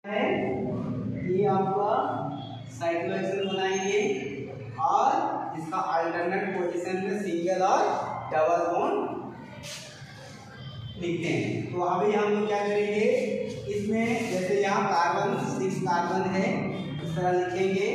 है ये आपका साइक्लोहेक्सेन बनाएंगे और इसका अल्टरनेट पोजीशन में सिंगल और डबल बॉन्ड लिखते हैं। तो अभी हम लोग क्या करेंगे, इसमें जैसे यहाँ कार्बन 6 कार्बन है इस तरह लिखेंगे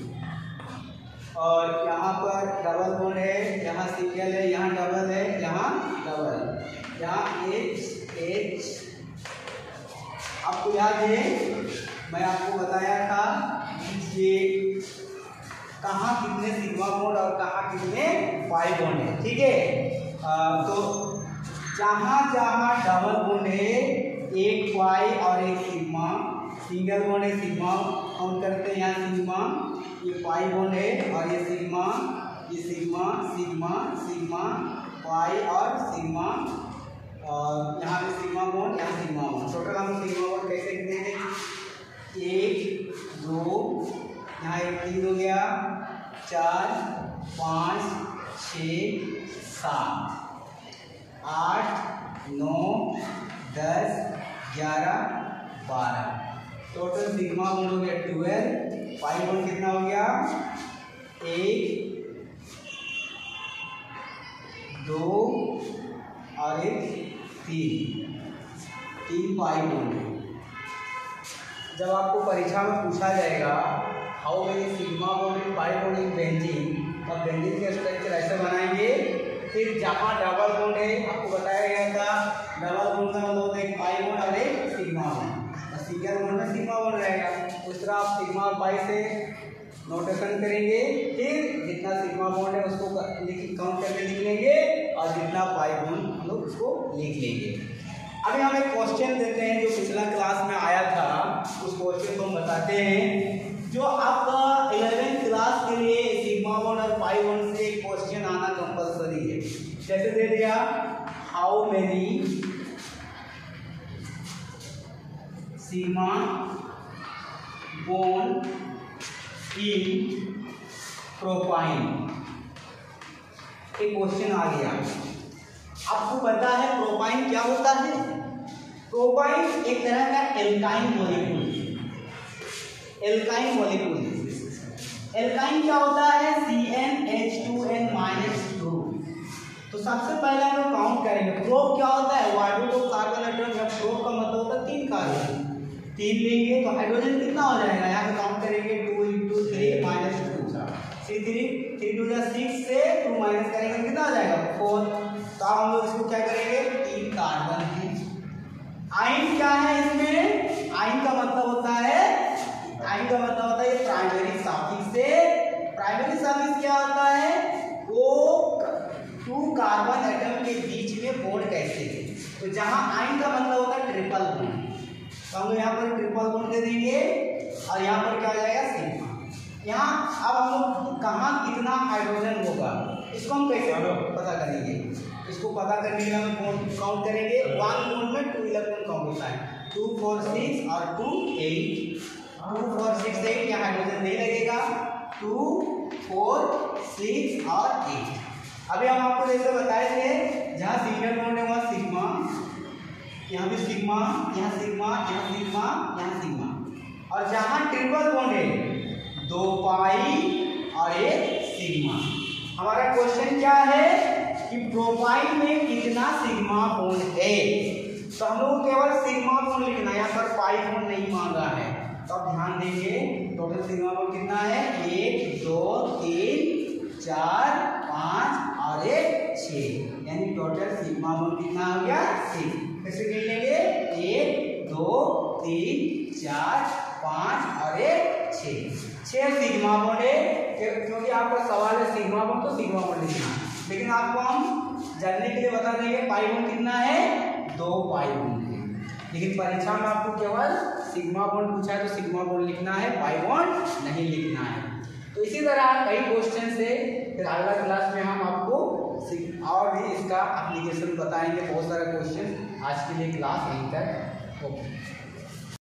और यहाँ पर डबल बॉन्ड है, यहाँ सिंगल है, यहाँ डबल है, यहाँ डबल, यहाँ H। आपको याद है मैं आपको बताया था कि कहाँ कितने सिग्मा बॉन्ड और कहाँ कितने पाई बॉन्ड है, ठीक है। तो जहाँ जहाँ डबल बॉन्ड है एक पाई और एक सिग्मा, सिंगल बॉन्ड है सिग्मा काउंट करते हैं, यहाँ सिग्मा, ये पाई बॉन्ड है और ये सिग्मा, ये सिग्मा सिग्मा सिग्मा पाई और सिग्मा, और यहाँ पे सिग्मा बॉन्ड, यहाँ सिग्मा बॉन्ड। टोटल हम सिग्मा बॉन्ड कैसे लिखते हैं, 1 2, यहाँ 1 3 हो गया, 4 5 6 7 8 9 10 11 12। टोटल सिग्मा बॉन्ड हो गया 12। पाई बॉन्ड कितना हो गया, 1 2 और 1 3 पाई बॉन्ड। जब आपको परीक्षा में पूछा जाएगा how many sigma bond in pi bond in benzene, तो बेंजीन के स्ट्रक्चर ऐसे बनाएंगे। फिर जहाँ डबल बॉन्ड है आपको बताया गया था, डबल बॉन्ड का मतलब होता है एक पाई बॉन्ड और एक सिग्मा बॉन्ड, और सिंगल बॉन्ड में सिग्मा बॉन्ड रहेगा। उस तरह आप सिग्मा और पाई से नोटेशन करेंगे, फिर जितना सिग्मा बॉन्ड है उसको काउंट करके लिख लेंगे और जितना पाई बॉन्ड हम लोग उसको लिख लेंगे। अभी हम एक क्वेश्चन देते हैं जो पिछला क्लास में आया था, उस क्वेश्चन को हम बताते हैं। जो आपका 11th क्लास के लिए सिग्मा बॉन्ड और पाई बॉन्ड से एक क्वेश्चन आना कंपलसरी है। जैसे दे दिया, how many sigma bond in propyne, एक क्वेश्चन आ गया। आपको पता है प्रोपाइन क्या होता है? प्रोपाइन एक तरह का एल्काइन मॉलिक्यूल है। एल्काइन मॉलिक्यूल, एल्काइन क्या होता है? CnH2n-2। तो सबसे पहले हम लोग काउंट करेंगे। प्रोप क्या होता है? वाटर को कार्बन एटम, या प्रोप का मतलब होता है 3 कार्बन, 3 लेंगे तो हाइड्रोजन कितना हो जाएगा, यहाँ पे काउंट करेंगे 2 × 3 -2, 3 2 6 से 2 माइनस करेंगे कितना आ जाएगा 4। तो अब हम लोग इसको क्या करेंगे, 3 कार्बन है। आयन क्या है इसमें? आयन का मतलब होता है, आयन का मतलब होता है प्राइमरी सफिक्स से। प्राइमरी सफिक्स क्या होता है? वो 2 कार्बन एटम के बीच में बॉन्ड कैसे है। तो जहां आयन का मतलब होता है ट्रिपल बॉन्ड, तो हम लोग यहाँ पर ट्रिपल बॉन्ड दे देंगे और यहाँ पर क्या हो जाएगा सिग्मा। यहाँ अब हम लोग कहाँ कितना हाइड्रोजन होगा इसको हम कैसे पता करेंगे? इसको पता करने के लिए हम काउंट करेंगे। 1 बॉन्ड में 2 इलेक्ट्रॉन काउंट होता है, 2 4 6 और 2 8, 2 4 6 8, यहाँ हाइड्रोजन नहीं लगेगा, 2 4 6 और 8। अभी हम आपको जैसे बताए थे, जहाँ सिंगल बॉन्ड है वहाँ सिग्मा, यहाँ भी सिग्मा, यहाँ सिग्मा, यहाँ सिग्मा, यहाँ सिग्मा, और जहाँ ट्रिपल बॉन्ड है 2 पाई और 1 सिग्मा। हमारा क्वेश्चन क्या है कि प्रोपाइन में कितना सिग्मा बॉन्ड है। तो हम लोग केवल सिग्मा बॉन्ड लिखना है, यहाँ पर पाई बॉन्ड नहीं मांगा है। तो आप ध्यान देंगे टोटल सिग्मा बॉन्ड कितना है, 1 2 3 4 5 और 1 6, यानी टोटल सिग्मा बॉन्ड कितना हो गया 6। कैसे गिन लेंगे, 1 2 3 4 5 और 1 6 सिग्मा बॉन्ड है। क्योंकि आपका सवाल है सिग्मा बॉन्ड, तो सिग्मा बॉन्ड लिखना, लेकिन आपको हम जानने के लिए बता देंगे पाई बॉन्ड कितना है, 2 पाई बॉन्ड है। लेकिन परीक्षा में आपको केवल सिग्मा बॉन्ड पूछा है तो सिग्मा बॉन्ड लिखना है, पाई बॉन्ड नहीं लिखना है। तो इसी तरह कई क्वेश्चन से फिर अगला क्लास में हम आपको और भी इसका एप्लीकेशन बताएंगे, बहुत सारे क्वेश्चन। आज के लिए क्लास यहीं तक, ओके।